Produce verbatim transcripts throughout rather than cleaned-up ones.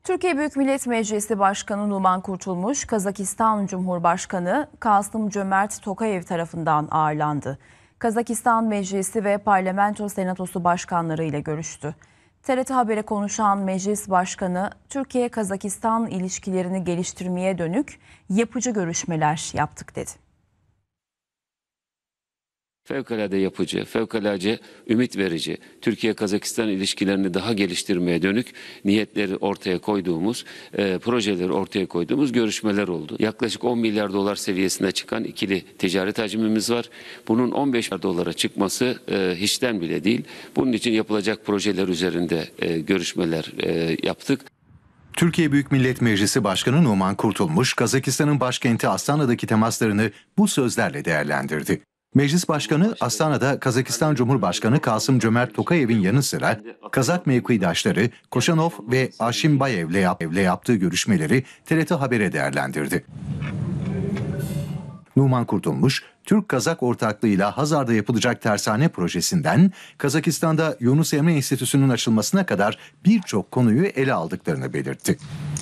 Türkiye Büyük Millet Meclisi Başkanı Numan Kurtulmuş, Kazakistan Cumhurbaşkanı Kasım-Cömert Tokayev tarafından ağırlandı. Kazakistan Meclisi ve Parlamento Senatosu başkanları ile görüştü. T R T Haber'e konuşan Meclis Başkanı, Türkiye-Kazakistan ilişkilerini geliştirmeye dönük yapıcı görüşmeler yaptık dedi. Fevkalade yapıcı, fevkalade ümit verici, Türkiye-Kazakistan ilişkilerini daha geliştirmeye dönük niyetleri ortaya koyduğumuz, e, projeleri ortaya koyduğumuz görüşmeler oldu. Yaklaşık on milyar dolar seviyesine çıkan ikili ticaret hacmimiz var. Bunun on beş milyar dolara çıkması e, hiçten bile değil. Bunun için yapılacak projeler üzerinde e, görüşmeler e, yaptık. Türkiye Büyük Millet Meclisi Başkanı Numan Kurtulmuş, Kazakistan'ın başkenti Astana'daki temaslarını bu sözlerle değerlendirdi. Meclis Başkanı Astana'da Kazakistan Cumhurbaşkanı Kasım-Cömert Tokayev'in yanı sıra Kazak mevkidaşları Koşanov ve Aşimbayev'le yap yaptığı görüşmeleri T R T Haber'e değerlendirdi. Numan Kurtulmuş, Türk-Kazak ortaklığıyla Hazar'da yapılacak tersane projesinden Kazakistan'da Yunus Emre Enstitüsü'nün açılmasına kadar birçok konuyu ele aldıklarını belirtti.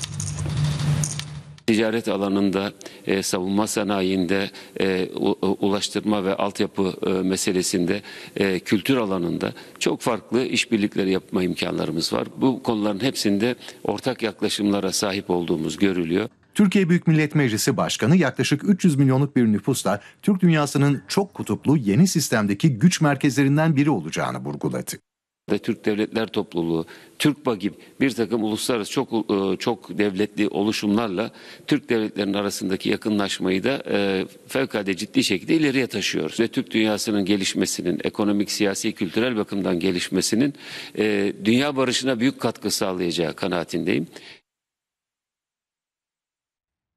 Ticaret alanında, e, savunma sanayinde, e, ulaştırma ve altyapı e, meselesinde, e, kültür alanında çok farklı işbirlikleri yapma imkanlarımız var. Bu konuların hepsinde ortak yaklaşımlara sahip olduğumuz görülüyor. Türkiye Büyük Millet Meclisi Başkanı yaklaşık üç yüz milyonluk bir nüfusla Türk dünyasının çok kutuplu yeni sistemdeki güç merkezlerinden biri olacağını vurguladı. Türk Devletler Topluluğu, TÜRKBA gibi bir takım uluslararası çok çok devletli oluşumlarla Türk devletlerinin arasındaki yakınlaşmayı da e, fevkalade ciddi şekilde ileriye taşıyoruz. Ve Türk dünyasının gelişmesinin, ekonomik, siyasi, kültürel bakımdan gelişmesinin e, dünya barışına büyük katkı sağlayacağı kanaatindeyim.